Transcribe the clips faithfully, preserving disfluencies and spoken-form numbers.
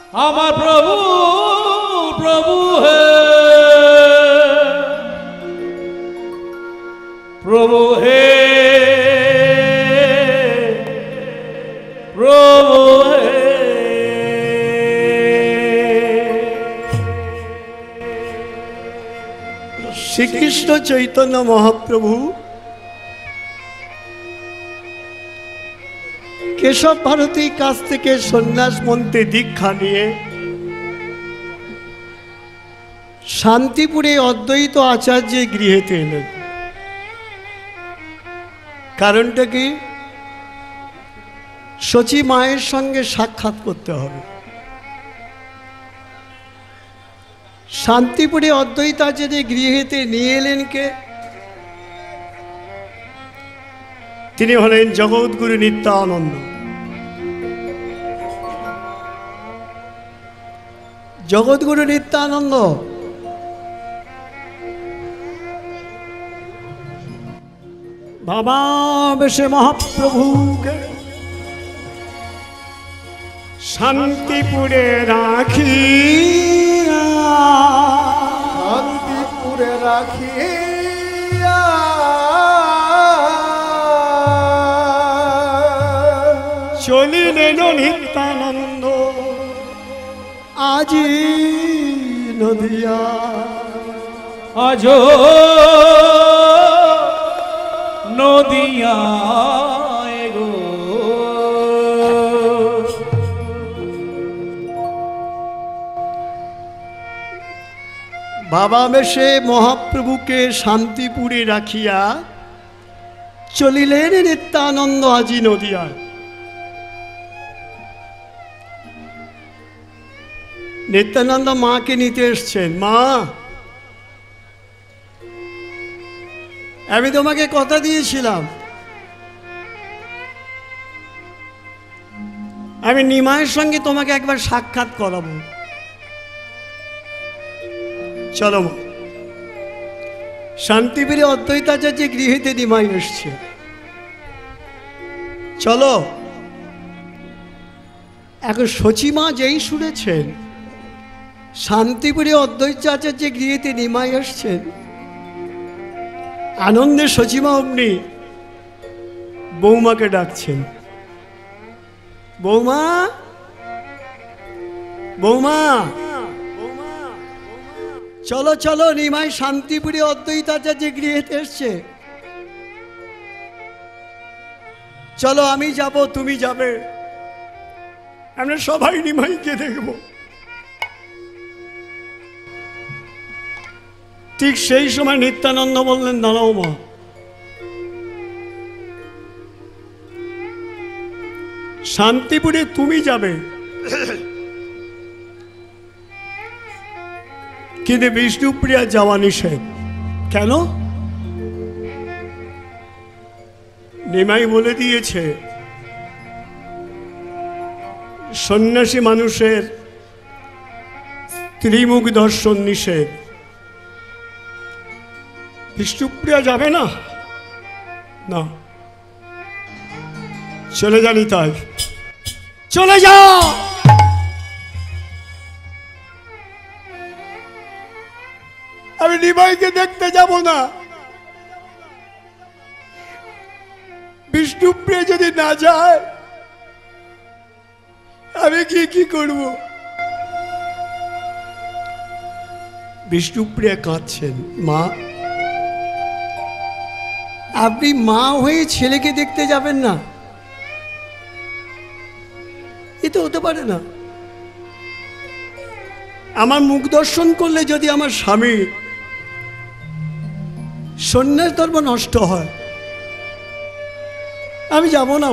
আমার প্রভু প্রভু হে প্রভু হে প্রভু হে শ্রীকৃষ্ণ চৈতন্য মহাপ্রভু কেশব ভারতীর কাছ থেকে সন্ন্যাস মন্ত্রে দীক্ষা নিয়ে শান্তিপুরে অদ্বৈত আচার্যের গৃহেতে এলেন। কারণটা কি? শচী মায়ের সঙ্গে সাক্ষাৎ করতে হবে। শান্তিপুরে অদ্বৈত আচার্যের গৃহেতে নিয়ে এলেন কে? তিনি হলেন জগৎগুরু নিত্যানন্দ। জগৎগুরু নিত্যানন্দ বাবা বেশে মহাপ্রভুকে শান্তিপুরে রাখি শান্তিপুরে রাখি চলিলেন নিত্যানন্দ আজি নদিয়া। আজ নদিয়া গো বাবা বেশে মহাপ্রভুকে শান্তিপুরে রাখিয়া চলিলেন নিত্যানন্দ আজি নদিয়ায়। নিত্যানন্দ মাকে নিতে এসছেন। মা, আমি তোমাকে কথা দিয়েছিলাম, আমি নিমাইয়ের সঙ্গে তোমাকে একবার সাক্ষাৎ করাবো। চলো মা। শান্তিপুরে অদ্বৈতাচার্য গৃহেতে নিমাই এসছে, চলো। এখন শচীমা যেই শুনেছেন শান্তিপুরে অদ্বৈতাচার্য গৃহেতে নিমাই এসছেন, আনন্দে শচীমা অমনি বৌমাকে ডাকছেন। বৌমা, বৌমা, চলো চলো, নিমাই শান্তিপুরে অদ্বৈতাচার্য গৃহেতে এসছে, চলো। আমি যাব, তুমি যাবে, আমরা সবাই নিমাইকে দেখব। ঠিক সেই সময় নিত্যানন্দ বললেন, দাঁড়াও মা, শান্তিপুরে তুমি যাবে, কিন্তু বিষ্ণুপ্রিয়া যাওয়া নিষেধ। কেন? নিমাই বলে দিয়েছে সন্ন্যাসী মানুষের ত্রিমুখ দর্শন নিষেধ। বিষ্ণুপ্রিয়া যাবে না, না, চলে জানি তাই, চলে যাও। আমি নিমাইকে দেখতে যাব না। বিষ্ণুপ্রিয়া যদি না যায় আমি কি কি করব? বিষ্ণুপ্রিয়া কাঁদছেন। মা, আপনি মা হয়ে ছেলেকে দেখতে যাবেন না, এ তো হতে পারে না। আমার মুখ দর্শন করলে যদি আমার স্বামী সন্ন্যাস ধর্ম নষ্ট হয়, আমি যাব না,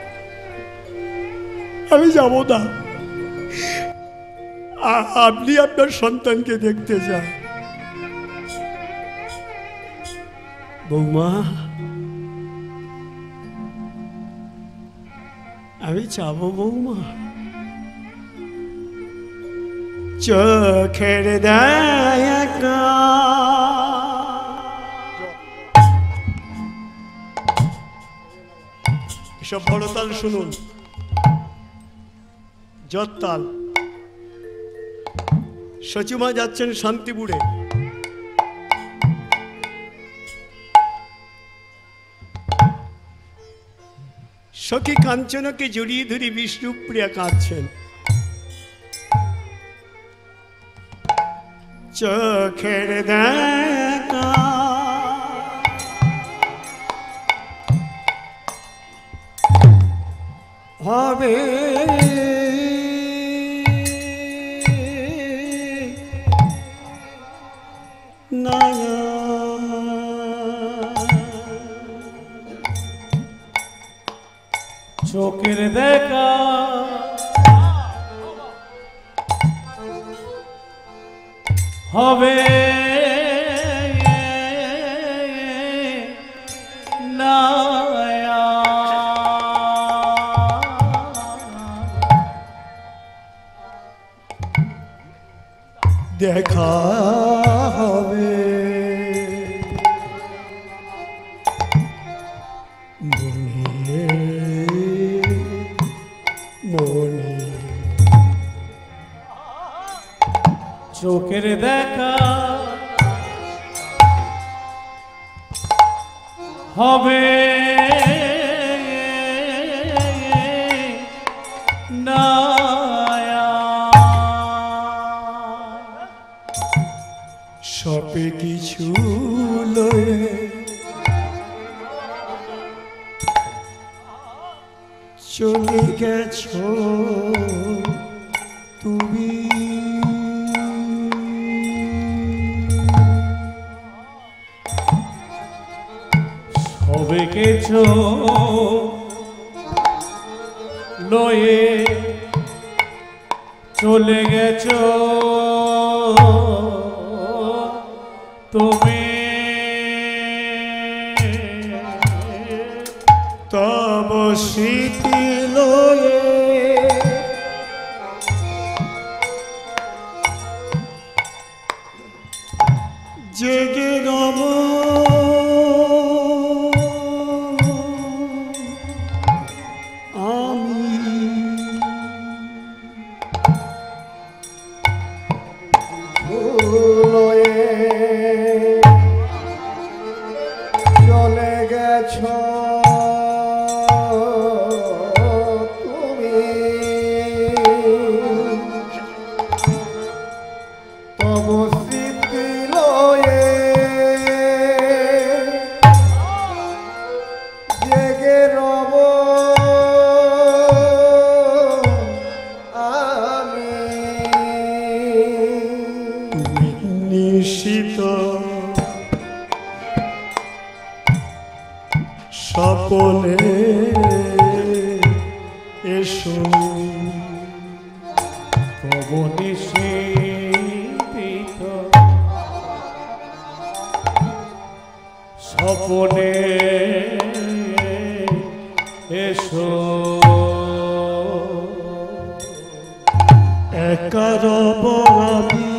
আমি যাব না। আপনি আপনার সন্তানকে দেখতে যান। বৌমা, আমি যাব বৌমা, চোখের দয়া এসব বড় তাল শুনুন, জোর তাল। সচিমা যাচ্ছেন শান্তিপুরে। সখী কাঞ্চনকে জড়িয়ে ধরে বিষ্ণুপ্রিয়া কাঁদছেন। চোখের দেখা হবে না, চোখের দেখা হবে না, দেখা হবে মনে মনে। চোখের দেখা হবে না, সবে কিছু লয়ে চলে গেছো তুমি, সবে কিছু লয়ে চলে গেছো তুমি, তব স্মৃতি লয়ে জেগে রব আমি। লয়ে চলে গেছো তুমি, তব স্মৃতি লয়ে জেগে রব আমি। নিশিত স্বপনে এসো, পবনে শীতিত স্বপনে এসো, একা রব আমি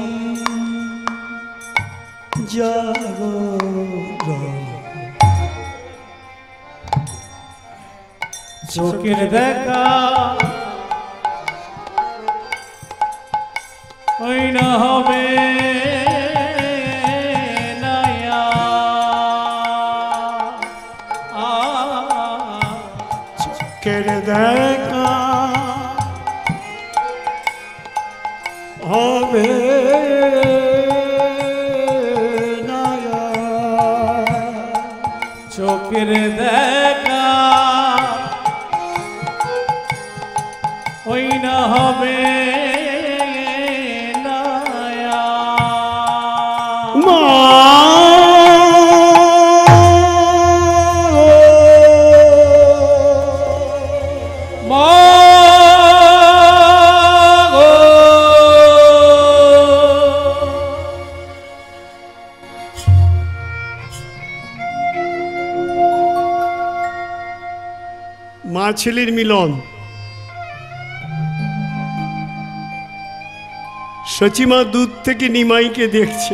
জাগরণ। চোখের দেখা ওই না হবে না, চোখের দেখা হবে না, চোখের দেখা ওই না হবে না, মা মা গো। মা ছেলের মিলন। সচিমা দূর থেকে নিমাইকে দেখছে।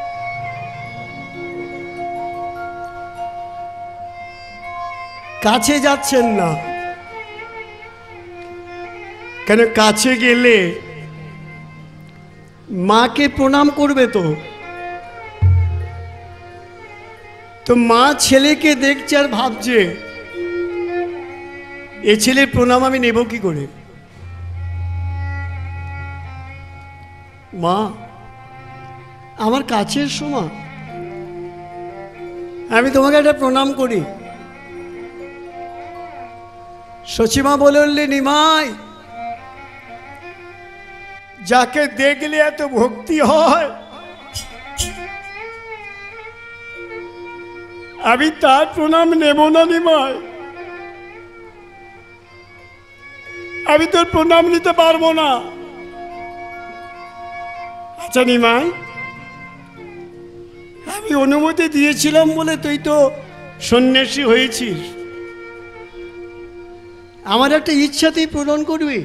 কাছে যাচ্ছেন না কেন? কাছে গেলে মাকে প্রণাম করবে তো তো মা ছেলেকে দেখছে আর ভাবছে এ ছেলের প্রণাম আমি নেব কি করে। মা আমার কাছের সোমা, আমি তোমাকে একটা প্রণাম করি। সচিমা বলে উঠলে, নিমাই, যাকে দেখলে এত ভক্তি হয় আমি তার প্রণাম নেব না নিমাই, আমি তোর প্রণাম নিতে পারবো না। আচ্ছা নিমাই, আমি অনুমতি দিয়েছিলাম বলে তুই তো সন্ন্যাসী হয়েছিস, আমার একটা ইচ্ছা তুই পূরণ করবি।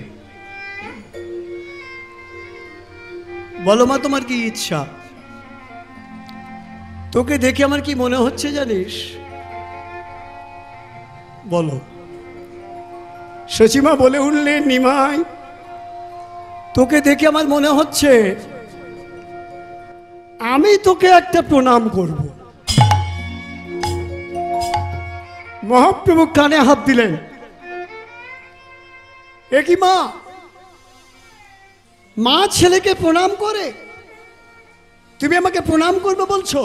বলো মা, তোমার কি ইচ্ছা? তোকে দেখে আমার কি মনে হচ্ছে জানিস? বলো। সচিমা বলে উঠলেন, নিমাই, তোকে দেখে আমার মনে হচ্ছে আমি তোকে একটা প্রণাম করব। মহাপ্রভু কানে হাত দিলেন। এ কি মা, মা ছেলেকে প্রণাম করে, তুমি আমাকে প্রণাম করবে বলছো?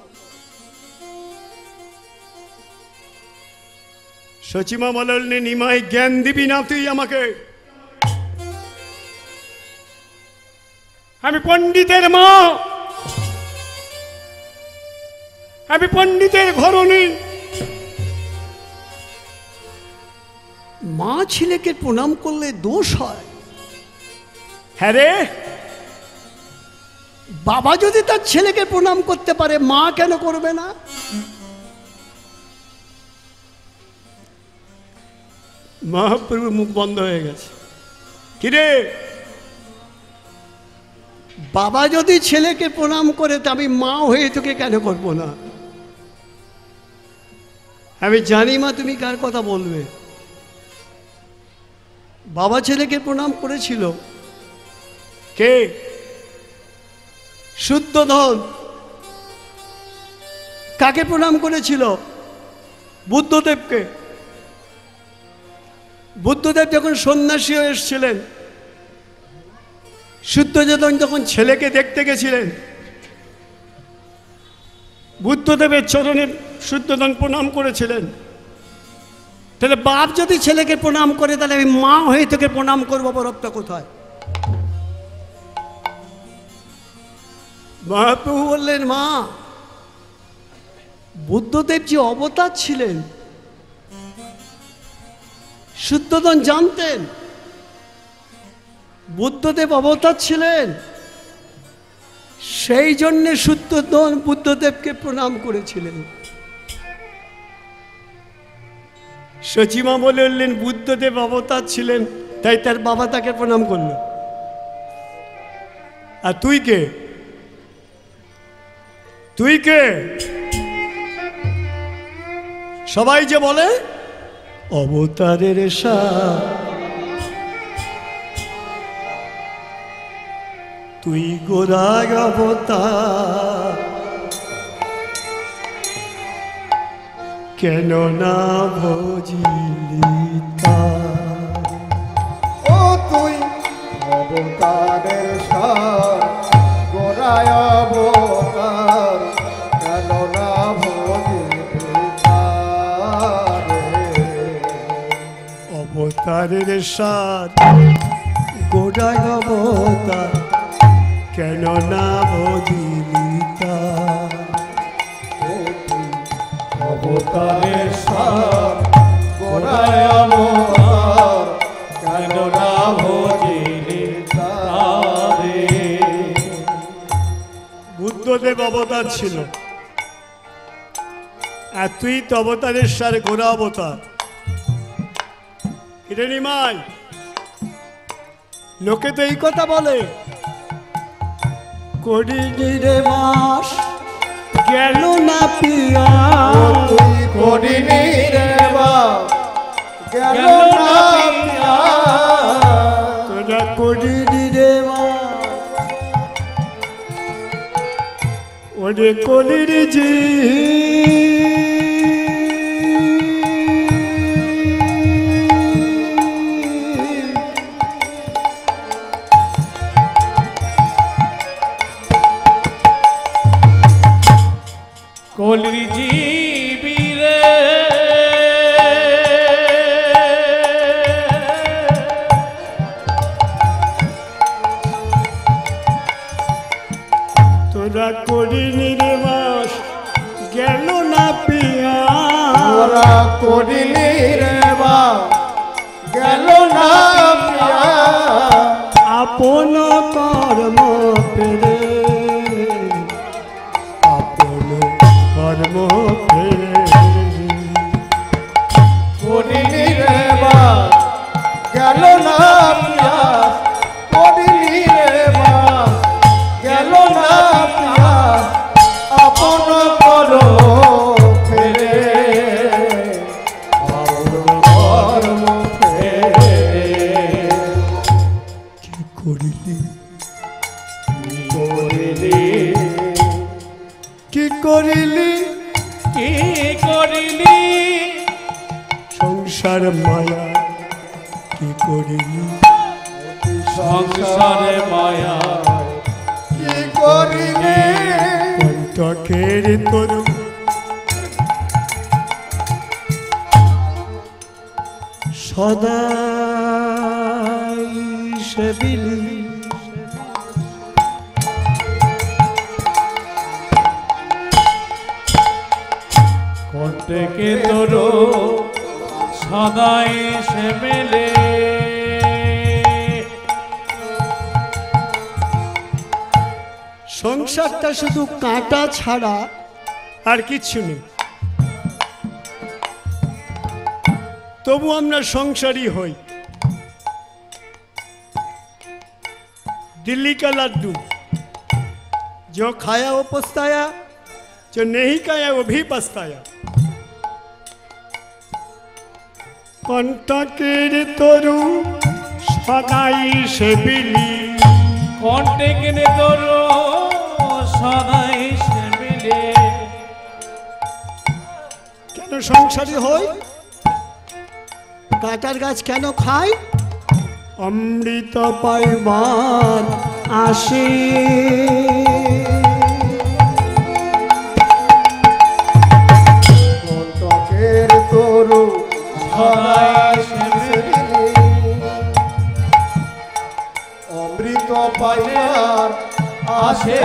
সচিমা বললেন, নিমাই, জ্ঞান দিবি না তুই আমাকে? আমি পণ্ডিতের মা, আমি পণ্ডিতের ঘরণী। মা ছেলেকে প্রণাম করলে দোষ হয়? হ্যাঁ রে, বাবা যদি তার ছেলেকে প্রণাম করতে পারে, মা কেন করবে না? মহাপ্রভুর মুখ বন্ধ হয়ে গেছে। কিরে, বাবা যদি ছেলেকে প্রণাম করে তা আমি মা হয়ে তোকে কেন করবো না? আমি জানি মা তুমি কার কথা বলবে। বাবা ছেলেকে প্রণাম করেছিল। কে? শুদ্ধোধন। কাকে প্রণাম করেছিল? বুদ্ধদেবকে। বুদ্ধদেব যখন সন্ন্যাসী হয়ে এসেছিলেন, শুদ্ধোধন যখন ছেলেকে দেখতে গেছিলেন, বুদ্ধদেবের চরণে শুদ্ধোধন প্রণাম করেছিলেন। তাহলে বাপ যদি ছেলেকে প্রণাম করে, তাহলে আমি মা হয়ে তোকে প্রণাম করবো, বরফটা কোথায়? মহাপ্রভু বললেন, মা, বুদ্ধদেব যে অবতার ছিলেন, শুদ্ধোধন জানতেন বুদ্ধদেব অবতার ছিলেন, সেই জন্যে শুদ্ধোধন বুদ্ধদেবকে প্রণাম করেছিলেন। সচিমা বলে উঠলেন, বুদ্ধদেব অবতার ছিলেন তাই তার বাবা তাকে প্রণাম করল। আর তুই কে? তুই কে? সবাই যে বলে অবতারের সাথ, তুই গোড়ায় অবতার, কেন না ভজিলি তার? ও তুই অবতারের সার, গোড়ায় অবতার, কেন না ভজিলি তারে? অবতারের সার, গোড়ায় অবতার, কেন না ভজিলি তার? অবতারের সার, গোড়ায় অবতার, কেন না ভজিলি তারে? বুদ্ধদেব অবতার ছিল, আর তুই তো অবতারের সার, গোড়া অবতার। এটা নিমাই, লোকে তো এই কথা বলে, করিনি রে মাস গেল না পিয়া, তুই করিনি রে বাপ, গেল না পিয়া। তোরা করিনি রে মাস ওরে কলির জি কলির জীবিরে তোরা করিনি রে বাস গেল না পিয়া তোরা করিলি রে বা গেল না প্রিয়া আপন কর্ম পেরে আপন কর্ম পেরে করিলি রে বা গেল না প্রিয়া করিলি রে বা গেল না প্রিয়া আপন করো ফেরে আপন কর্ম ফেরে কি করিলি করিলি কি করিলি কি করিলি সংসার মায়া কি করিলি সংসারে মায়া কি করিলি কণ্ঠকের তরু সদাই সেবিলি কণ্ঠকে তোর সদাই সে মেলে সংসারটা শুধু কাঁটা ছাড়া আর কিচ্ছু নেই তবু আমরা সংসারী হই दिल्ली का लड्डू जो खाया वो पछताया जो नहीं खाया वो भी पछताया কণ্ঠকের তরু সদাই সেবিলি কণ্ঠকে তোর সদাই সে মেলে কেন সংসারী হই কাঁটার গাছ কেন খায় অমৃত পাইবার আসে কণ্ঠকের তরু সদাই সেবিলি অমৃত পাইবার আসে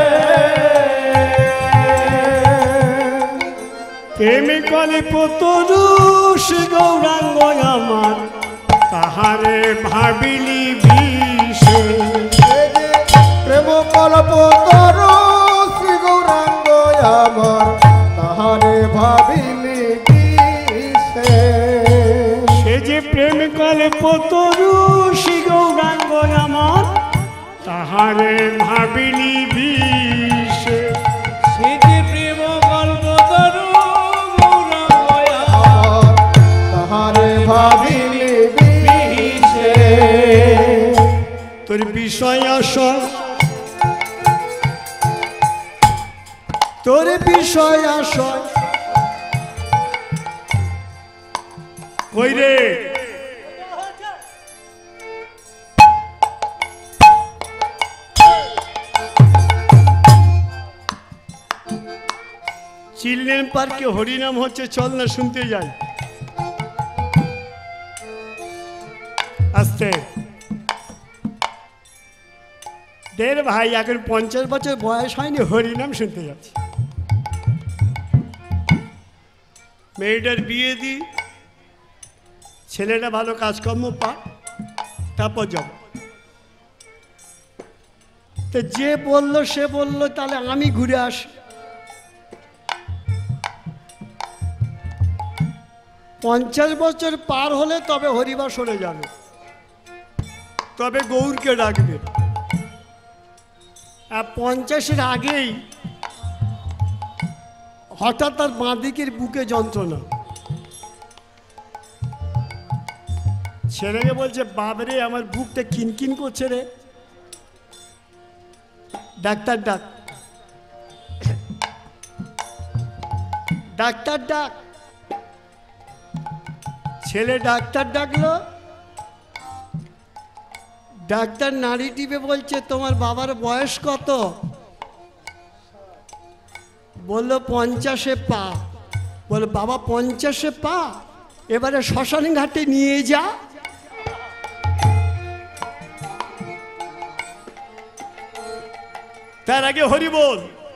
প্রেমে কল্প তরু সে গৌরাঙ্গ আমার তাহারে ভাবিলি বিষে প্রেম কল্প তরু শ্রী গৌরাঙ্গ আমার তাহারে ভাবিলি বিষে সে যে প্রেম কল্প তরু সে গৌরাঙ্গ আমার তাহারে ভাবিলি বিষে সে যে প্রেম গল্প তোর আমার তাহারে ভাবিলি বিষে তোর বিষয় আশয় তোর বিষয় আশয় কই রে চিলড্রেন পার্কে হরিনাম হচ্ছে চল না শুনতে যাই আস্তে দেড় ভাই এখন পঞ্চাশ বছর বয়স হয়নি হরিনাম শুনতে যাচ্ছি মেয়েটার বিয়ে দি ছেলেটা ভালো কাজকর্ম পা তারপর যাব তো যে বলল সে বলল তাহলে আমি ঘুরে আসি পঞ্চাশ বছর পার হলে তবে হরিবাসরে যাবে তবে গৌরকে ডাকবে আর পঞ্চাশের আগেই হঠাৎ তার বাঁদিকের বুকে যন্ত্রণা ছেলেকে বলছে বাবরে আমার বুকটা কিনকিন করছে রে ডাক্তার ডাক ডাক্তার ডাক। ছেলে ডাক্তার ডাকলো। ডাক্তার নাড়ি টিপে বলছে, তোমার বাবার বয়স কত? বললো পঞ্চাশে পা। বলে বাবা পঞ্চাশে পা, এবারে শ্মশান ঘাটে নিয়ে যা। তার আগে হরি বল।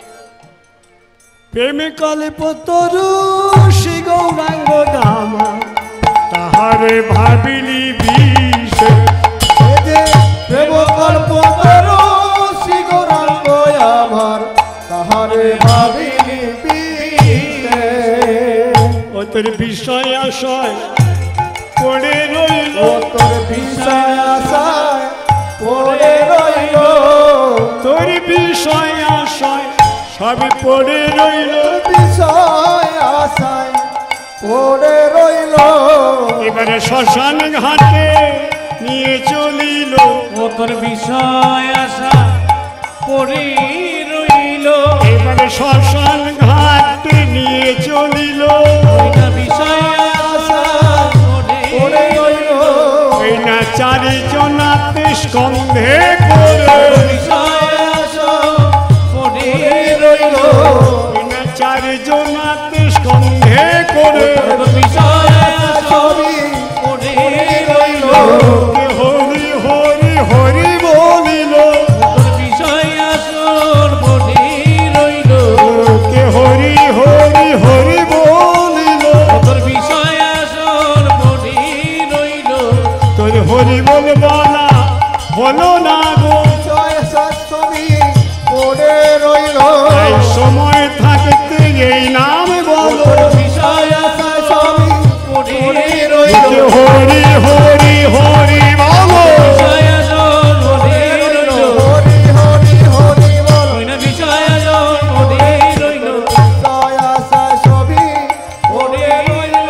প্রেমে কল্পতরু শ্রী গৌরাঙ্গ ধামা, তাহারে ভাবিলি বিষ। প্রেম কল্পতরু শ্রী গৌরাঙ্গ আমার, তাহারে ভাবিলি বিষে। ও তোর বিষয় আশয় পড়ে রইল, ও তোর বিষয় আশায় পড়ে রইল, তোর বিষয় আশয় সবই পড়ে রইল, বিষয় আশায় পড়ে রইল। এবারে শ্মশান ঘাটে নিয়ে চলিল, ও তোর বিষয় আশা পড়ে রইল, এবারে শ্মশান ঘাটে নিয়ে চলিল। ওইটা বিষয় আশা পড়ে রইল, ওই না চারিজনাতে স্কন্ধে করে, বিষয় আশা পড়ে রইল, ওই না চারিজনাতে স্কন্ধে করে, বিষয় আশা সবই পড়ে রইল। হরি হরি হরি বলিল, তোর বিষয় আসর পড়ে রইল, কে হরি হরি হরি বলিল, তোর বিষয় আসর পড়ে রইল, তোর হরি বল বলা হলো না গো। বিষয় সবই পড়ে রইল, এই সময় থাকতে এই নাম বলো, বিষয় আশা সবই পড়ে রইল। হরি হরি হরি বলো, বিষয় আসর পড়ে রইল, হরি হরি হরি বল, ওইনা বিষয় আসর পড়ে রইল, বিষয় আশা সবই পড়ে রইল।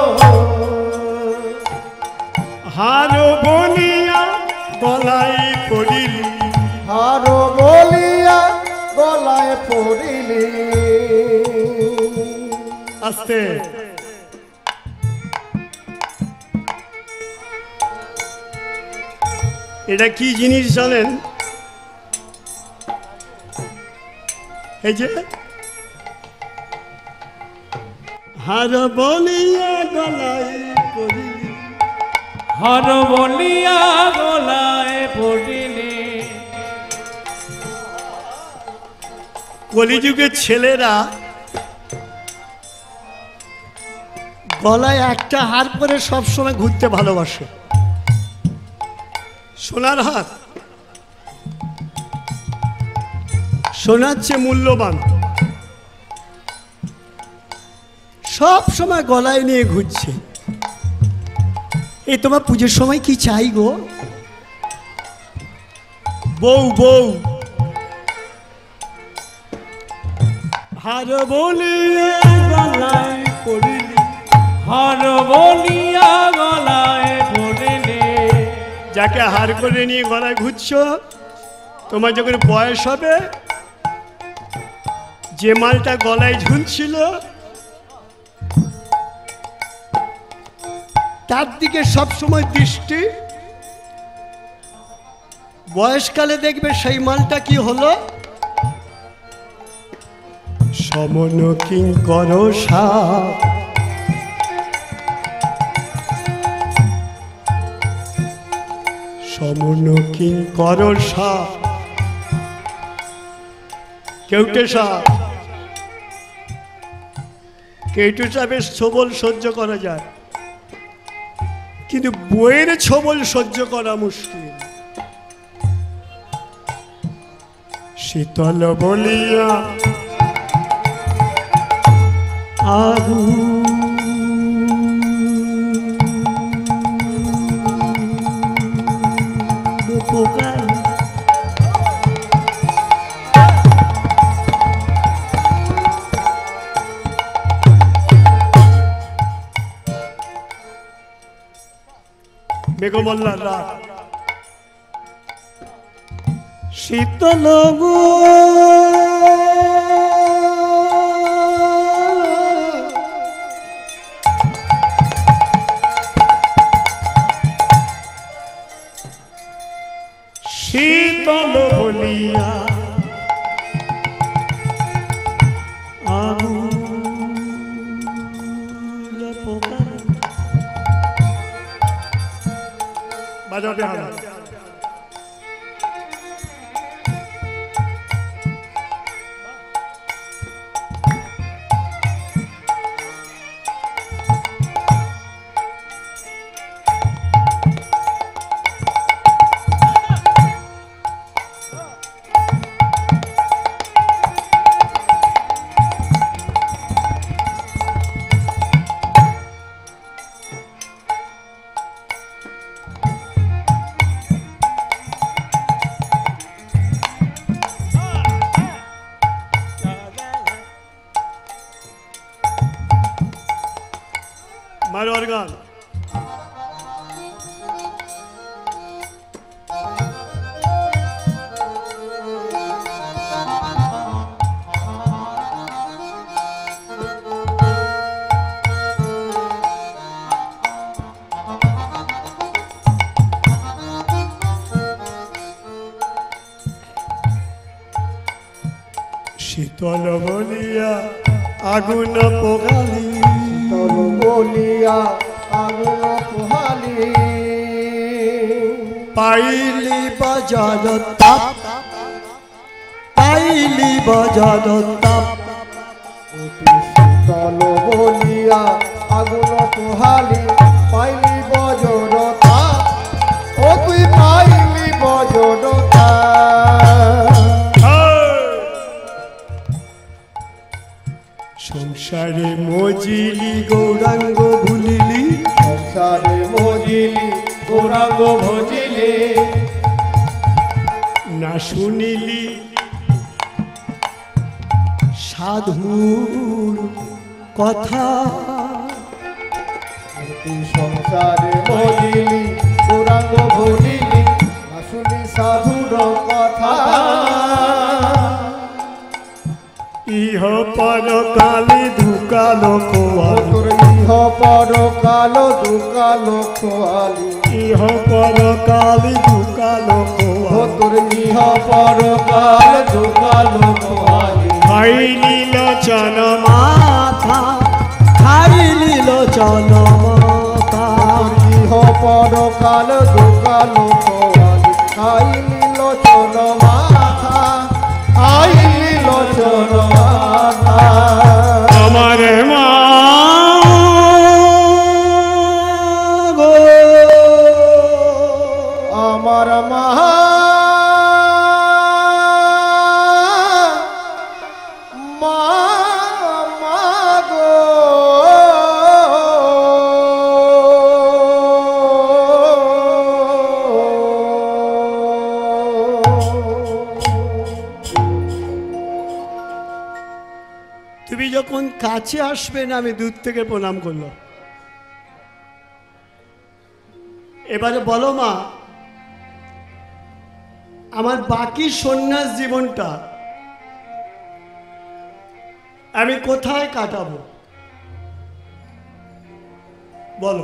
হার বলিয়া গলায় পড়িল, হারো বলিয়া গলায় পড়িলি। আস্তে এটা কি জিনিস জানেন? এই যে হার বলিয়া গলায় পড়িল, হর বলিয়া গলায় পড়িলে, কলিযুগের ছেলেরা গলায় একটা হার পরে সবসময় ঘুরতে ভালোবাসে। সোনার হার, সোনার চেয়ে মূল্যবান, সব সময় গলায় নিয়ে ঘুরছে। এই তোমার পুজোর সময় কি চাই গো? বউ বউ হার বলিয়া গলায় পড়িলি, হর বলিয়া গলায় পড়িলে, যাকে হার করে নিয়ে গলায় ঘুরছো, তোমার যখন বয়স হবে, যে মালটা গলায় ঝুলছিল তার দিকে সবসময় দৃষ্টি, বয়সকালে দেখবে সেই মালটা কি হলো। সমন কিঙ্কর সাপ, সমন কিঙ্কর সাপ, কেউটে সাপ। কেউটে সাপের ছোবল সহ্য করা যায়, কিন্তু বইয়ের ছোবল সহ্য করা মুশকিল। শীতল বলিয়া আগুন, পোকায় মেঘমল্লার রাত, শীতল গো বলিয়া আগুন পোকা বাজাতে হবে। मारो ऑर्गन शीतल बलिया आगुन पोगाली শীতল বলিয়া আগুন পোহালি পাইলি বাজার তাপ পাইলি বাজার তাপ অতি শীতল বলিয়া আগুন পোহালি পাইলি বজরতা ও তুই পাইলি বজরতা সংসারে মজিলি গৌরাঙ্গ ভুলিলি সংসারে মজিলি গৌরাঙ্গ ভজিলি না শুনিলি সাধুর কথা তুই সংসারে মজিলি গৌরাঙ্গ ভজিলি আসুনি সাধুর কথা ইহ পর কালি ধুকালো কোয়ালি তোর ইহ পর কালো দুকালো খোয়ালি ইহ পর কালি ধুকালো ও কোয়ালি তোর ইহ পর কাল দুকালো খোয়ালি খাইলি লোচন মাথা খাইলি লোচন মাথা ইহ পর কাল দুকালো খোয়ালি আইলি লোচন মাথা আইলি লোচন মাথা আমার মা গো আমার মা মা মা গো তুমি যখন কাছে আসবে না আমি দূর থেকে প্রণাম করলো এবারে বলো মা আমার বাকি সন্ন্যাস জীবনটা আমি কোথায় কাটাবো বলো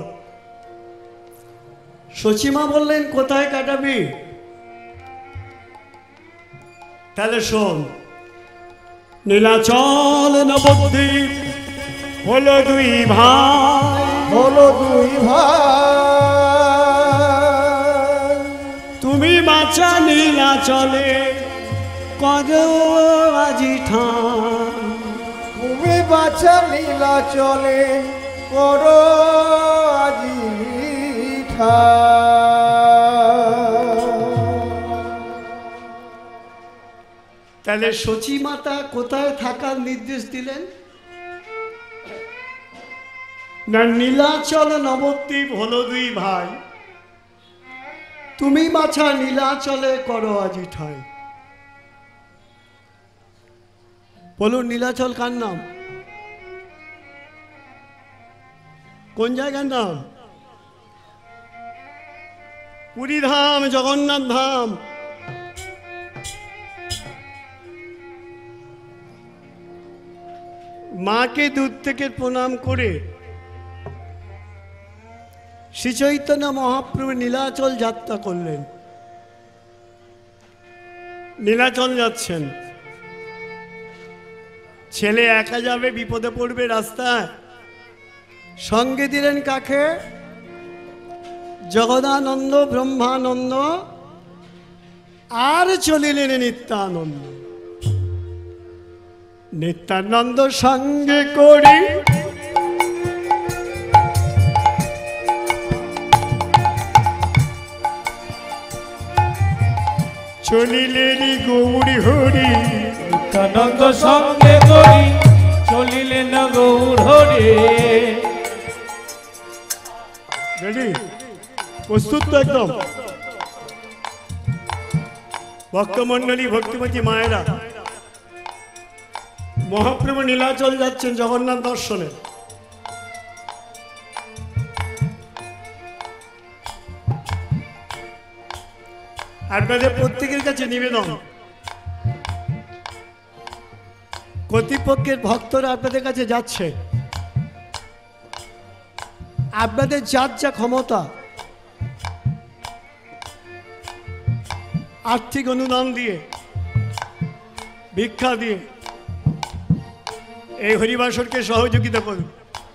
সচিমা বললেন কোথায় কাটাবি তাহলে শোন নীলাচল নবদ্বীপ হলো দুই ভাই হলো দুই ভাই তুমি বাঁচা নীলাচলে কর আজি ঠান তুমি বাছা নীলা চলে করো আজি তাহলে সচী মাতা কোথায় থাকার নির্দেশ দিলেন না নীলাচল নবদ্বীপ হলো দুই ভাই তুমি বাছা নীলাচলে করো আজি ঠাই বলুন নীলাচল কার নাম কোন জায়গার নাম পুরী ধাম জগন্নাথ ধাম মাকে দূর থেকে প্রণাম করে শ্রী চৈতন্য মহাপ্রভু নীলাচল যাত্রা করলেন নীলাচল যাচ্ছেন, ছেলে একা যাবে, বিপদে পড়বে রাস্তায়, সঙ্গে দিলেন কাকে? জগদানন্দ, ব্রহ্মানন্দ, আর চলিলেন নিত্যানন্দ। নিত্যানন্দ সঙ্গে করি চলিলেন গৌরী হরি। নিত্যানন্দ সঙ্গে করি চলিলেন গৌর হরে। রেডি? প্রস্তুত তো একদম? ভক্তমন্ডলী, ভক্তিমতী মায়েরা, মহাপ্রভু নীলাচল যাচ্ছেন জগন্নাথ দর্শনে। আপনাদের প্রত্যেকের কাছে নিবেদন, কর্তৃপক্ষের ভক্তরা আপনাদের কাছে যাচ্ছে, আপনাদের যার যা ক্ষমতা, আর্থিক অনুদান দিয়ে, ভিক্ষা দিয়ে এই হরিবাসরকে সহযোগিতা করুন।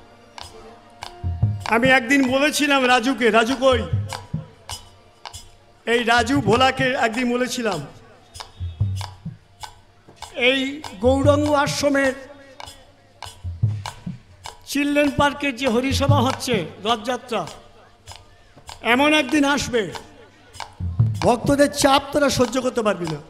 আমি একদিন বলেছিলাম রাজুকে, রাজু কই? এই রাজু ভোলাকে একদিন বলেছিলাম, এই গৌরাঙ্গ আশ্রমের চিলড্রেন পার্কের যে হরিসভা হচ্ছে, রথযাত্রা, এমন একদিন আসবে ভক্তদের চাপ তোরা সহ্য করতে পারবি না।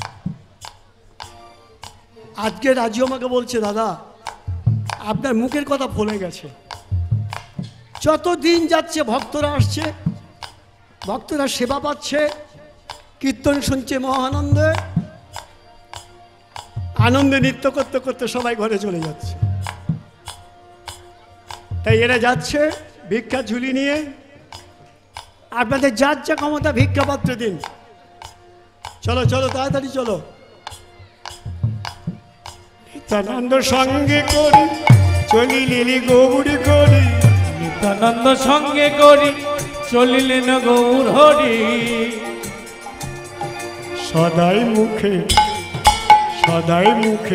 আজকে রাজু আমাকে বলছে, দাদা আপনার মুখের কথা ফলে গেছে, যত দিন যাচ্ছে ভক্তরা আসছে, ভক্তরা সেবা পাচ্ছে, কীর্তন শুনছে মহানন্দে, আনন্দে নৃত্য করতে করতে সবাই ঘরে চলে যাচ্ছে। তাই এরা যাচ্ছে ভিক্ষা ঝুলি নিয়ে, আপনাদের যার যা ক্ষমতা ভিক্ষা পাত্র দিন। চলো চলো তাড়াতাড়ি চলো। নিত্যানন্দ সঙ্গে করি চলিলেন গৌরী করি। নিত্যানন্দ সঙ্গে করি চলিলেন গৌর হরি। সদাই মুখে সদাই মুখে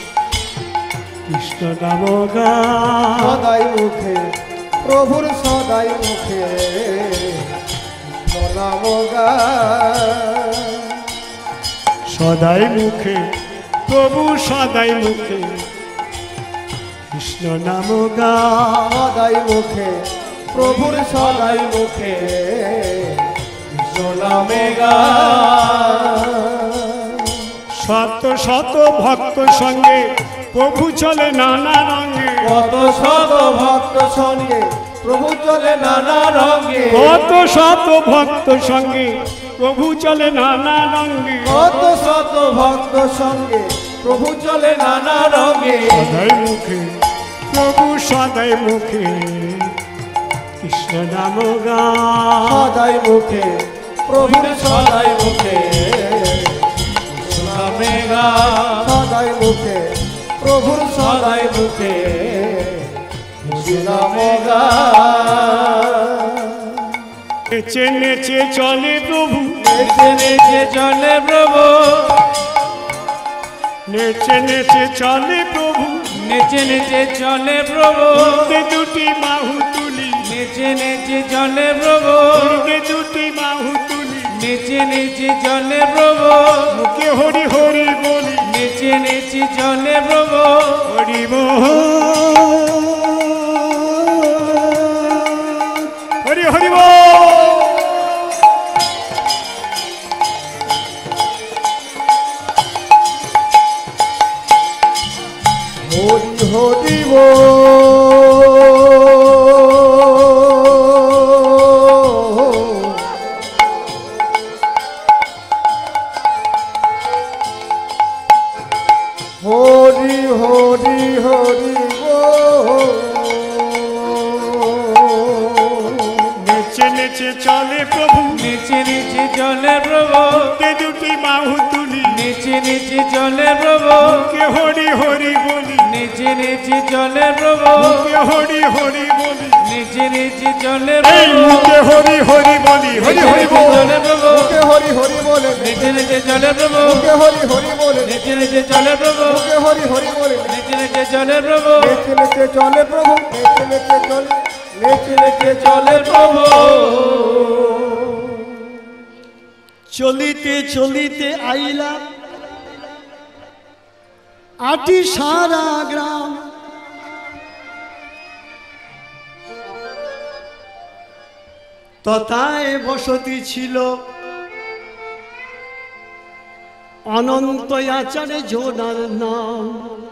কৃষ্ণ নাম গান। সদাই মুখে প্রভুর সদাই মুখে কৃষ্ণ নাম গান। সদাই মুখে প্রভু সদাই মুখে কৃষ্ণ নাম গান। সদাই মুখে প্রভুর সদাই মুখে কৃষ্ণ নামে গান। শত শত ভক্ত সঙ্গে প্রভু চলে নানা রঙে। কত শত ভক্ত সঙ্গে প্রভু চলে নানা রঙে। কত শত ভক্ত সঙ্গে প্রভু চলে নানা রঙে। কত শত ভক্ত সঙ্গে প্রভু চলে নানা রঙে। সদাই মুখে প্রভু সদাই মুখে কৃষ্ণ নাম গান। সদাই মুখে প্রভুর সদাই মুখে কৃষ্ণ নামে গান। সদাই মুখে প্রভুর সদাই মুখে কৃষ্ণ নামে গান। নেচে নেচে চলে প্রভু। নেচে নেচে চলে প্রভু। নেচে নেচে চলে প্রভু। নেচে নেচে চলে প্রভু। উর্ধে দুটি বাহু তুলি। নেচে নেচে চলে প্রভু। উর্ধে দুটি বাহু তুলি। নেচে নেচে চলে প্রভু। মুখে হরি হরি বলি। নেচে নেচে চলে প্রভু। হরি বল হরি হরি বল। হরি হরি বল। হরি হরি হরি বল। নেচে নেচে চলে প্রভু। নেচে নেচে চলে প্রভু। উর্ধে দুটি বাহু তুলি। নেচে নিচে নিচে চলে প্রভু কে হরি হরি বলি নিচে নিচে চলে প্রভু কে হরি হরি বলি নিচে নিচে চলে এই প্রভু কে হরি হরি বলি হরি হরি বল চলে প্রভু কে হরি হরি বলে নিচে নিচে চলে প্রভু কে হরি হরি বলে নিচে নিচে চলে প্রভু কে হরি হরি বলে নিচে নিচে চলে প্রভু নেচে নেচে চলে প্রভু নেচে নেচে চলে নেচে নেচে চলে প্রভু চলিতে চলিতে আইলা আটি সারা গ্রাম তথায় বসতি ছিল অনন্ত আচারে জোনার নাম।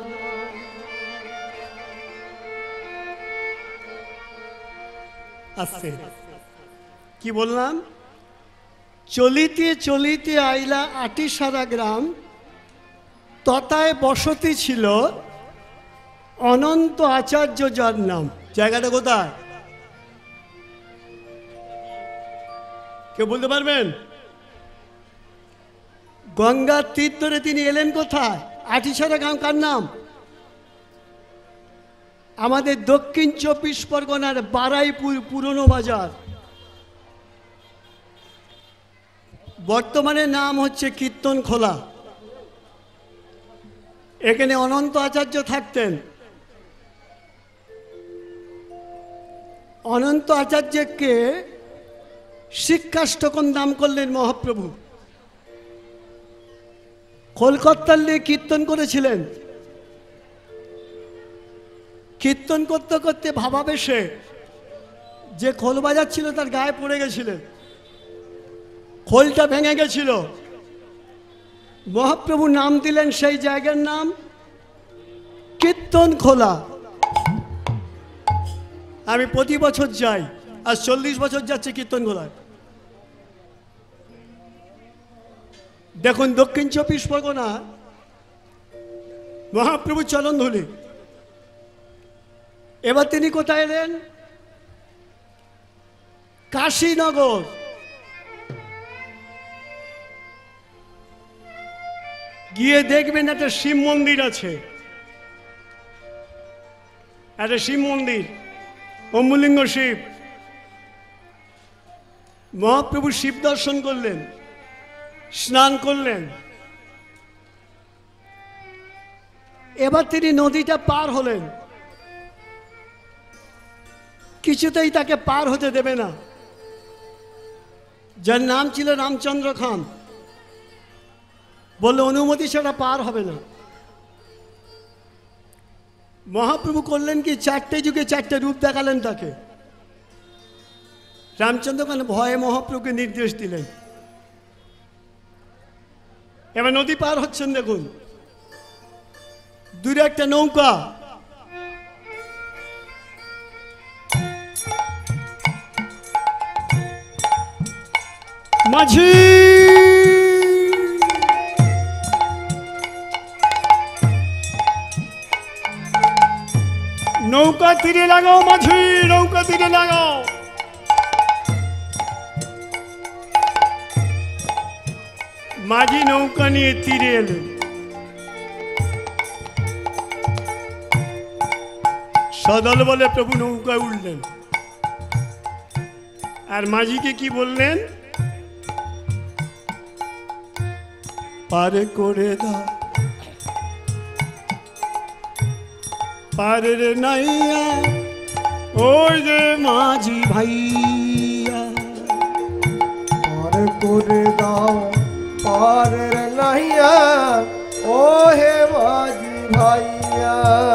আস্তে কি বললাম? চলিতে চলিতে আইলা আটি সারা গ্রাম তথায় বসতি ছিল অনন্ত আচার্য যার নাম। জায়গাটা কোথায় কেউ বলতে পারবেন? গঙ্গার তীর ধরে তিনি এলেন কোথায়? আটিসারা গ্রাম কার নাম? আমাদের দক্ষিণ চব্বিশ পরগনার বারাইপুর পুরনো বাজার, বর্তমানে নাম হচ্ছে কীর্তন খোলা। এখানে অনন্ত আচার্য থাকতেন। অনন্ত আচার্যকে শিক্ষাষ্টকন নাম করলেন মহাপ্রভু। কলকাতার নিয়ে কীর্তন করেছিলেন। কীর্তন করতে করতে ভাবাবেশে যে খোল বাজাচ্ছিল তার গায়ে পড়ে গেছিলেন, খোলটা ভেঙে গেছিল। মহাপ্রভু নাম দিলেন সেই জায়গার নাম কীর্তন খোলা। আমি প্রতি বছর যাই, আর চল্লিশ বছর যাচ্ছে কীর্তন খোলায়। দেখুন দক্ষিণ চব্বিশ পরগনা মহাপ্রভু চরণ ধুলি। এবার তিনি কোথায় এলেন? কাশীনগর। গিয়ে দেখবেন একটা শিব মন্দির আছে, একটা শিব মন্দির, অম্বুলিঙ্গ শিব। মহাপ্রভু শিব দর্শন করলেন, স্নান করলেন। এবার তিনি নদীটা পার হলেন। কিছুতেই তাকে পার হতে দেবে না। যার নাম ছিল রামচন্দ্র খান, বললে অনুমতি ছাড়া পার হবে না। মহাপ্রভু করলেন কি, চারটে যুগে চারটে রূপ দেখালেন তাকে। রামচন্দ্র খান ভয়ে মহাপ্রভুকে নির্দেশ দিলেন। এবার নদী পার হচ্ছেন, দেখুন দূরে একটা নৌকা, মাঝি নৌকা তীরে লাগাও, মাঝি নৌকা তীরে লাগাও। মাঝি নৌকা নিয়ে তীরে এলেন। সদল বলে প্রভু নৌকায় উঠলেন। আর মাঝিকে কি বললেন? পারে করে দাও, পারে রে নাইয়া, ওই যে মাঝি ভাইয়া। পার করে দাও পারের নাইয়া, ও হে মাঝি ভাইয়া।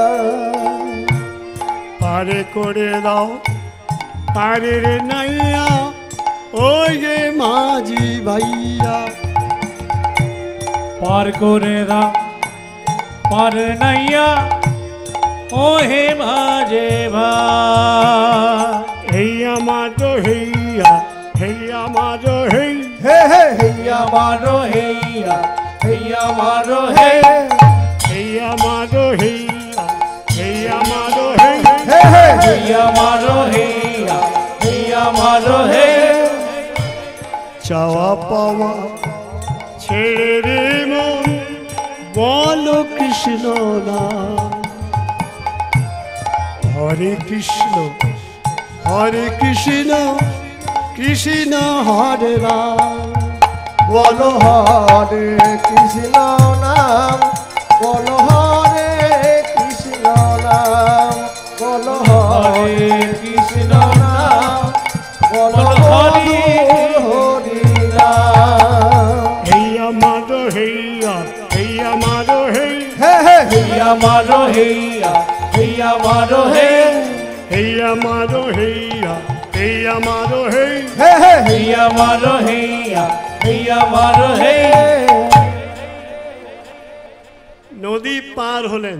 পারে করে দাও, পারে রে নাইয়া, ওই যে মাঝি ভাইয়া। পার করে দাও পার নাইয়া, ও হে মাঝে ভাই। হেই আমার হেইয়া, হেই আমার হেই, হে হে হেইয়া আমারো হেইয়া হেইয়া আমারো হে, হেই আমার হেইয়া, হেই আমার হেই, হে হে হেইয়া আমারো হেইয়া হেইয়া আমারো হে। চাওয়া পাওয়া ছেড়ে রে মন, বলো কৃষ্ণ নাম। হরে কৃষ্ণ হরে কৃষ্ণ কৃষ্ণ হরে রাম। বলো হরে কৃষ্ণ নাম, বলো হরে কৃষ্ণ নাম, বলো হরে কৃষ্ণ নাম, বলো হরি হরি নাম। হেইয়া মারো হেইয়া হেইয়া মারো হেই হে হে हैया मारो हैया हैया मारो है হেইয়া মারো হেইয়া হেইয়া মারো হেই হে হে हैया मारो हैया हैया मारो है। নদী পার হলেন,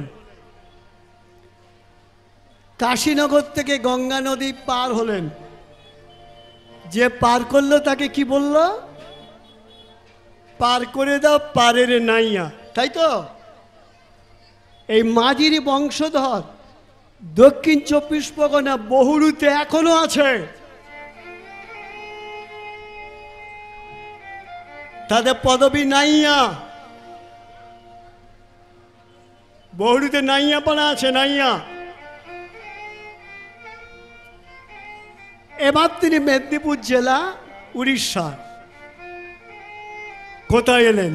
কাশীনগর থেকে গঙ্গা নদী পার হলেন। যে পার করলো তাকে কি বলল? পার করে দাও পারের নাইয়া, তাই তো? এই মাঝির বংশধর দক্ষিণ চব্বিশ পরগনা বহুরুতে এখনো আছে। তাদের পদবী নাইয়া, বহুরুতে নাইয়া পাড়া আছে, নাইয়া। এবার তিনি মেদিনীপুর জেলা উড়িষ্যা। কোথায় এলেন?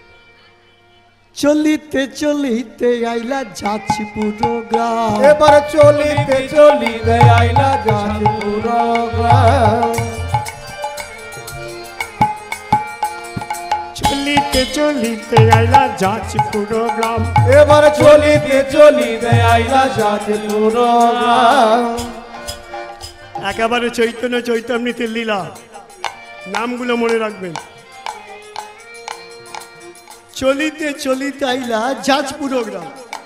চলিতে চলিতে আইলা যাচিপুর গ্রাম। এবার চলিতে চলিতে আইলা যাচিপুর গ্রাম। চলিতে চলিতে আইলা যাচিপুর গ্রাম। এবার চলিতে চলিতে আইলা যাচিপুর গ্রাম। একেবারে চৈতন্য চৈতন্যের লীলা, নামগুলো মনে রাখবেন। চলিতে চলিতে আইলা যাজপুর গ্রাম।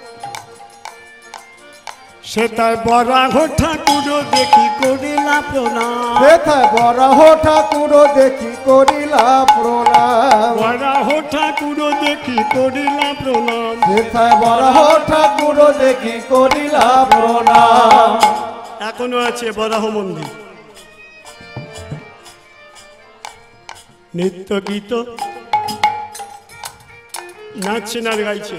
সেটায় বরাহ ঠাকুর দেখি করিলা প্রণাম। সেথায় বরাহ ঠাকুর দেখি করিলা প্রণাম। বরাহ ঠাকুর দেখি করিলা প্রণাম। সেথায় বরাহ ঠাকুর দেখি করিলা প্রণাম। এখনো আছে বরাহ মন্দির। নৃত্য গীত নাচছে না গাইছে।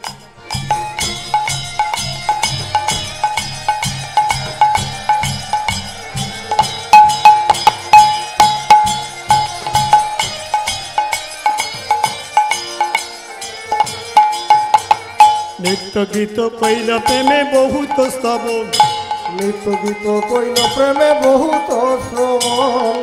নৃত্য গীত কইল প্রেমে বহুত স্তবন। নৃত্য গীত কইল প্রেমে বহুত শ্রবণ।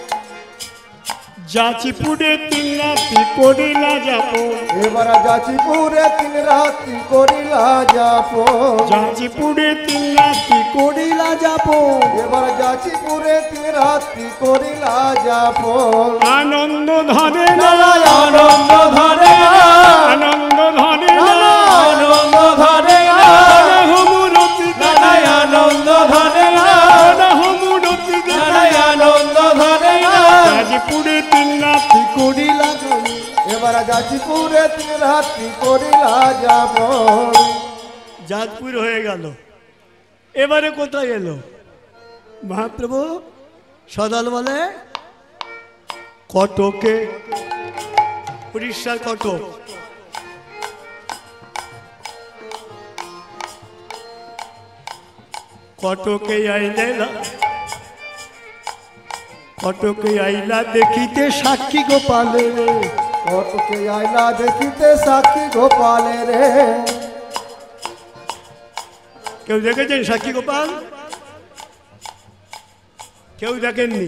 যাচিপুরে তিন রাত্রি করিলা যাপন। এবার যাচিপুরে তিন রাত্রি করিলা যাপন। যাচিপুরে তিন রাত্রি করিলা যাপন। এবার যাচিপুরে তিন রাত্রি করিলা যাপন। আনন্দ ধরে না आनंद धरे আনন্দ ধরে না आनंद धरे হমুরতি नाराय आनंद धरे হমুরতি नाराय आनंद धरे যাচিপুরে তিন রাত্রি করিলা যাপন। এবার যাচিপুরে তিন রাত্রি করিলা যাপন। যাজপুর হয়ে গেল। এবারে কোথায় এলো? মহাপ্রভু সদল বলে কটকে, উড়িষ্যার কটক। কটকে আইলা কটকে আইলা দেখিতে সাক্ষী গোপালে। কটকে আইলা দেখিতে সাক্ষী গোপালে রে। কেউ দেখেছেন সাক্ষী গোপাল? কেউ দেখেননি?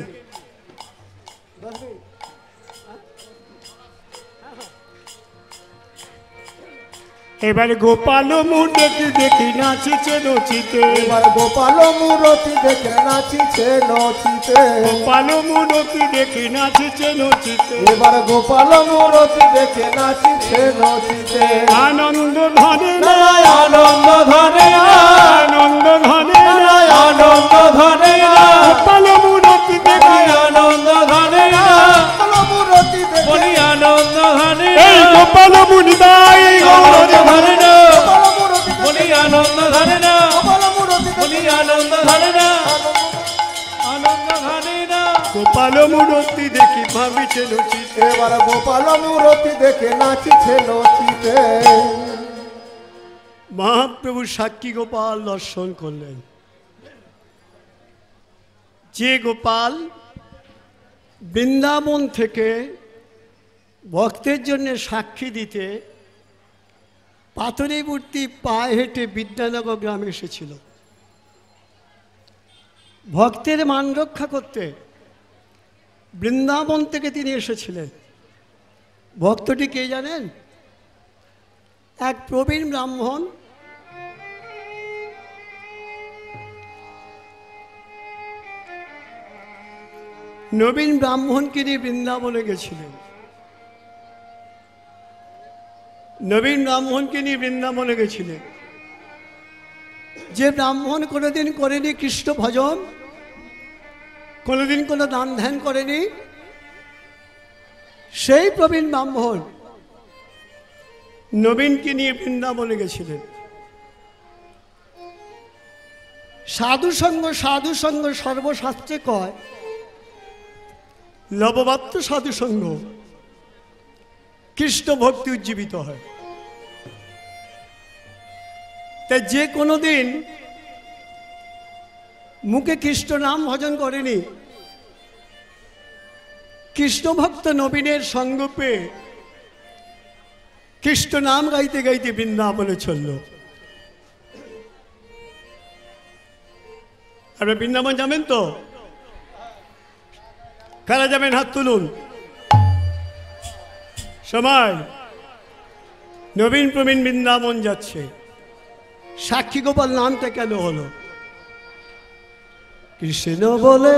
এবারে গোপাল মুখ দেখি দেখি নাচিছে নচিতে। এবার গোপাল মূরতি দেখে নাচিছে নচিতে। গোপাল মূরতি দেখি নাচিছে নচিতে। এবার গোপাল মূরতি দেখে নাচিছে নচিতে। আনন্দ ধরে না नाराय आनंद धरे আনন্দ ধরে না नाराय आनंद धरे গোপাল মূরতি দেখি। बोली आनंद धरे গোপাল মূরতি দেখে बोली आनंद धरे এই গোপাল মুনিদাই গৌর धरे ना গোপাল মূরতি দেখে बोली आनंद धरे ना গোপাল মূরতি দেখে बोली आनंद धरे ना आनंद धरे ना গোপাল গোপাল মূরতি দেখি ভাবিছে নচিতে। এবার গোপাল মূরতি দেখে নাচিছে নচিতে। মহাপ্রভু সাক্ষী গোপাল দর্শন করলেন। যে গোপাল বৃন্দাবন থেকে ভক্তের জন্য সাক্ষী দিতে পাথরে মূর্তি পায়ে হেঁটে বিদ্যানগর গ্রামে এসেছিল, ভক্তের মান রক্ষা করতে বৃন্দাবন থেকে তিনি এসেছিলেন। ভক্তটি কে জানেন? এক প্রবীণ ব্রাহ্মণ, নবীন ব্রাহ্মণকে নিয়ে বৃন্দাবনে গেছিলেন। নবীন ব্রাহ্মণকে নিয়ে বৃন্দাবনে গেছিলেন। যে ব্রাহ্মণ কোনোদিন করেনি কৃষ্ণ ভজন, কোনোদিন কোনো দান ধ্যান করেনি, সেই প্রবীণ ব্রাহ্মণ নবীনকে নিয়ে বৃন্দাবনে গেছিলেন। সাধু সঙ্গ সাধু সঙ্গ সর্বশাস্ত্রে কয়, লবমাত্র সাধু সঙ্গ কৃষ্ণ ভক্তি উজ্জীবিত হয়। তাই যে কোনো দিন মুখে কৃষ্ণ নাম ভজন করেনি, কৃষ্ণ ভক্ত নবীনের সঙ্গ পেয়ে কৃষ্ণ নাম গাইতে গাইতে বৃন্দাবনে চলল। আপনারা বৃন্দাবন যাবেন তো? কারা যাবেন হাত তুলুন। সময় নবীন প্রবীণ বৃন্দাবন যাচ্ছে। সাক্ষী গোপাল নামটা কেন হলো? কৃষ্ণ বলে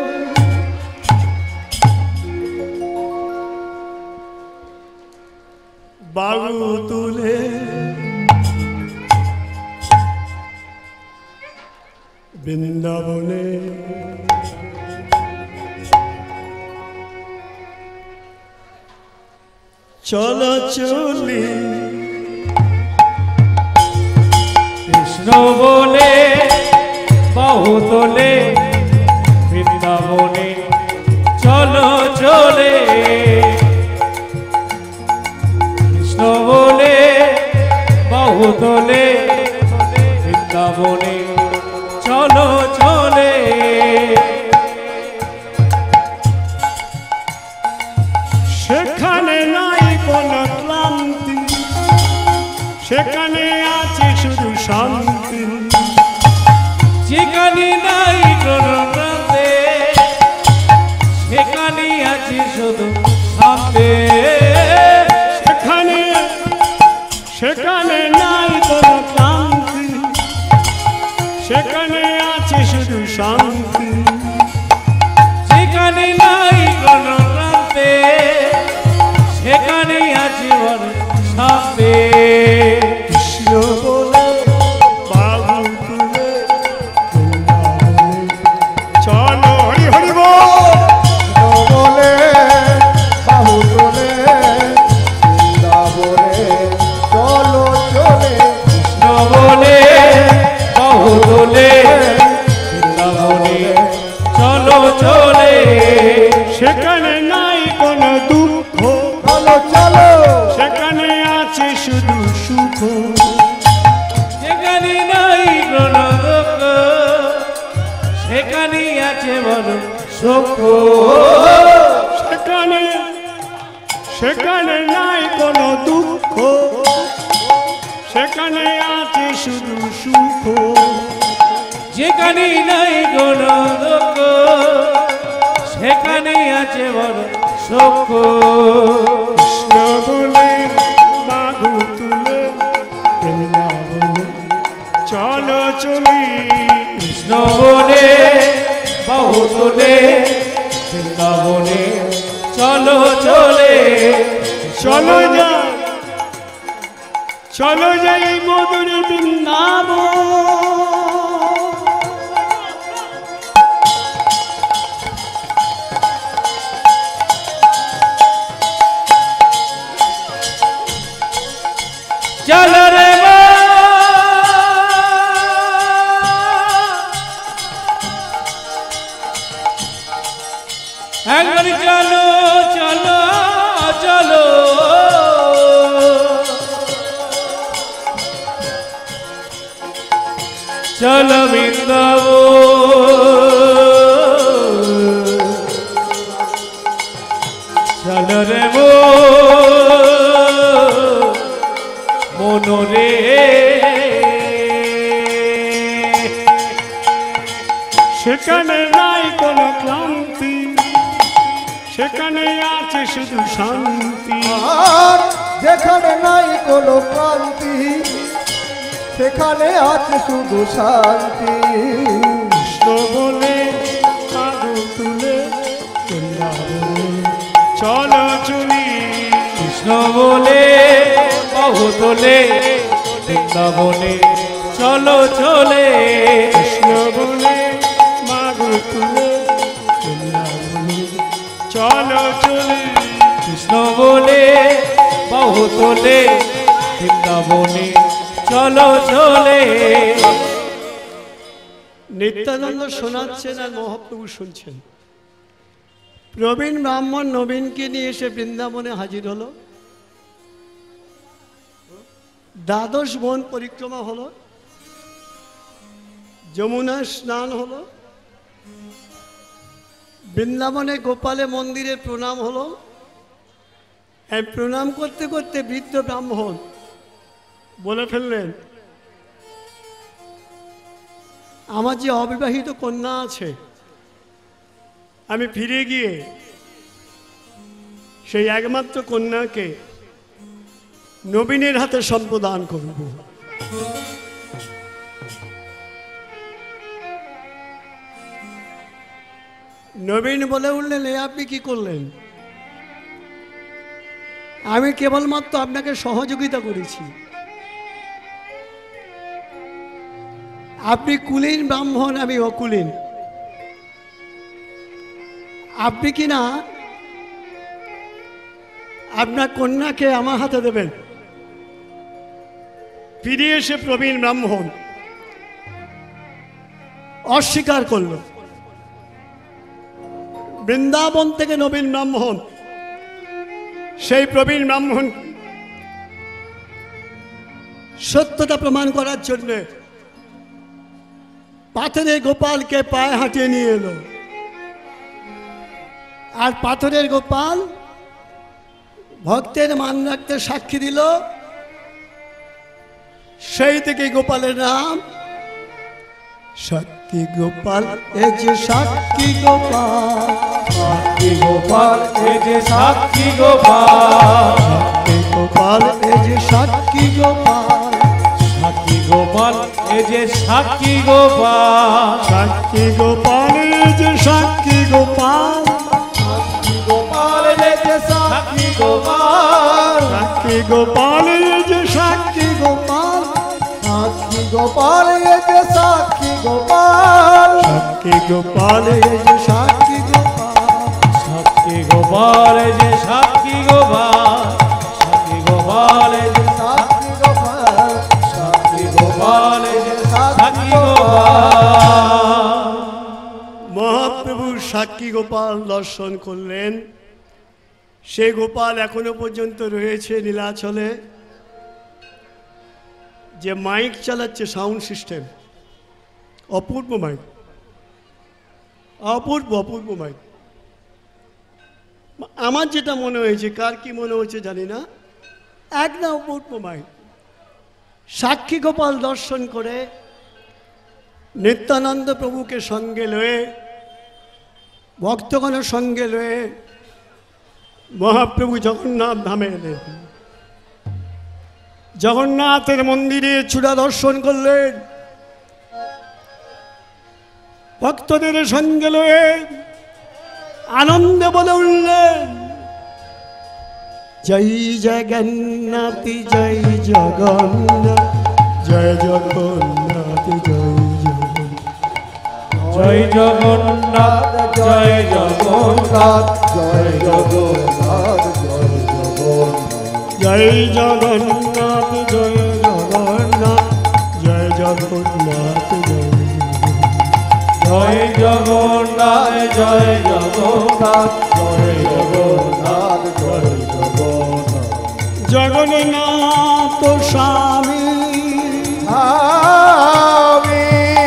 বাবু তুলে বৃন্দাবনে চলো চলি। কৃষ্ণ বলে বাহু তোলে বৃন্দাবনে চলো চলে। কৃষ্ণ বলে বাহু তোলে বৃন্দাবনে চলো চলে। সেখানে নাই কোনো ক্লান্তি, সেখানে আছে শুধু শান্তি। যেখানে নাই কোনো প্রান্তে সেখানে আছে শুধু শান্তি। সেখানে সেখানে নাই কোনো ক্লান্তি, সেখানে আছে শুধু শান্তি। যেখানে নাই কোনো প্রান্তে সেখানে আছে বড় শান্তি। কৃষ্ণ বলে বাবু তুলে চলো হরি হরি বল। বলে বাহু তোলে বৃন্দাবনে চলো চলে। কৃষ্ণ বলে বাহু তোলে বৃন্দাবনে চলো চলে। সেখানে নাই কোনো দুঃখ, চলো চলো। সেখানে আছে শুধু সুখ। যেখানে নাই কোনো দুঃখ সেখানে আছে বড় সুখ। সেখানে সেখানে নাই কোনো দুঃখ, সেখানে আছে শুধু সুখ। যেখানে নাই কোনো দুঃখ সেখানে আছে বড় সুখ। কৃষ্ণ বলে বাহু তুলে বৃন্দাবনে চলো চলি। কৃষ্ণ বলে বাহু তোলে বৃন্দাবনে চলো চলে। চলো যাই চলো যাই মধুর বৃন্দাবন। চলো রে মা চল বৃন্দাবন চল রে মো মনরে সেখানে নাই কোনো ক্লান্তি, সেখানে আছে শুধু শান্তি। আর যেখানে নাই কোনো ক্লান্তি, সেখানে আছে শুধু শান্তি। কৃষ্ণ বলে আগুন তুলে বৃন্দাবনে চলো চলি, কৃষ্ণ বলে বাহু তোলে বৃন্দাবনে চলো চলে। কৃষ্ণ বলে মাগো তুলে বৃন্দাবনে চলো চলি। কৃষ্ণ বলে বাহু তোলে বৃন্দাবনে চলো চলে। নিত্যানন্দ শোনাচ্ছেন আর মহাপ্রভু শুনছেন। প্রবীণ ব্রাহ্মণ নবীনকে নিয়ে এসে বৃন্দাবনে হাজির হলো। দ্বাদশ বন পরিক্রমা হলো, যমুনা স্নান হলো, বৃন্দাবনে গোপালে মন্দিরে প্রণাম হলো। এই প্রণাম করতে করতে বৃদ্ধ ব্রাহ্মণ বলে ফেললেন, আমার যে অবিবাহিত কন্যা আছে, আমি ফিরে গিয়ে সেই একমাত্র কন্যাকে নবীনের হাতে সম্প্রদান করব। নবীন বলে উঠলেন, এ আপনি কি করলেন? আমি কেবলমাত্র আপনাকে সহযোগিতা করেছি। আপনি কুলীন ব্রাহ্মণ, আমি অকুলীন। আপনি কি না আপনার কন্যাকে আমার হাতে দেবেন? ফিরে এসে প্রবীণ ব্রাহ্মণ অস্বীকার করল। বৃন্দাবন থেকে নবীন ব্রাহ্মণ সেই প্রবীণ ব্রাহ্মণ সত্যতা প্রমাণ করার জন্য পাথরের গোপালকে পায়ে হাঁটিয়ে নিয়ে এলো। আর পাথরের গোপাল ভক্তের মান রাখতে সাক্ষী দিল। সেই থেকে গোপালের নাম সাক্ষী গোপাল। এ যে সাক্ষী গোপাল, সাক্ষী গোপাল এ যে সাক্ষী গোপাল, সাক্ষী গোপাল এ যে সাক্ষী গোপাল, সাক্ষী গোপাল এ যে সাক্ষী গোপাল, সাক্ষী গোপাল এ যে সাক্ষী গোপাল, গোপাল এ যে সাক্ষী গোপাল, সাক্ষী গোপাল এ যে সাক্ষী গোপাল, সাক্ষী গোপাল এ যে সাক্ষী গোপাল, সাক্ষী গোপাল এ যে সাক্ষী গোপাল, সাক্ষী গোপাল এ যে সাক্ষী গোপাল, সাক্ষী গোপাল এ যে সাক্ষী গোপাল, সাক্ষী গোপাল এ যে সাক্ষী সাক্ষী গোপাল। মহাপ্রভু সাক্ষী গোপাল দর্শন করলেন। সে গোপাল এখনো পর্যন্ত রয়েছে নীলাচলে। যে মাইক চালাচ্ছে, সাউন্ড সিস্টেম, অপূর্ব মাইক, অপূর্ব অপূর্ব মাইক। আমার যেটা মনে হয়েছে, কার কি মনে হচ্ছে জানি না, একদম অপূর্ব মাইক। সাক্ষী গোপাল দর্শন করে নিত্যানন্দ প্রভুকে সঙ্গে লয়ে, ভক্তগণের সঙ্গে লয়ে মহাপ্রভু জগন্নাথ ধামে এলেন। জগন্নাথের মন্দিরে চূড়া দর্শন করলেন। ভক্তদের সঙ্গে লয়ে আনন্দে বলে উঠলেন, জয় জগন্নাথ জয় জগন্নাথ, জয় জগন্নাথ জয় জগন্নাথ, জয় জগন্নাথ জয় জগন্নাথ, জয় জগন্নাথ, জয় জগন্নাথ, জয় জগন্নাথ জয় জগন্নাথ, জয় জগন্নাথ জয় জগন্নাথ, জয় জগন্নাথ জয় জগন্নাথ, জয় জগন্নাথ জগন্নাথ স্বামী আমি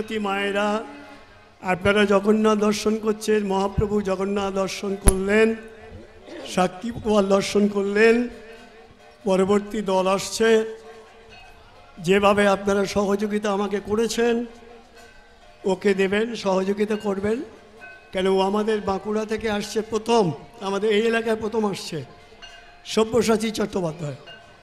পুণ্যবতী মায়েরা, আপনারা জগন্নাথ দর্শন করছেন, মহাপ্রভু জগন্নাথ দর্শন করলেন, সাক্ষী গোপাল দর্শন করলেন, পরবর্তী দল আসছে। যেভাবে আপনারা সহযোগিতা আমাকে করেছেন ওকে দেবেন, সহযোগিতা করবেন, কেন ও আমাদের বাঁকুড়া থেকে আসছে প্রথম, আমাদের এই এলাকায় প্রথম আসছে, সব্যসাচী চট্টোপাধ্যায়।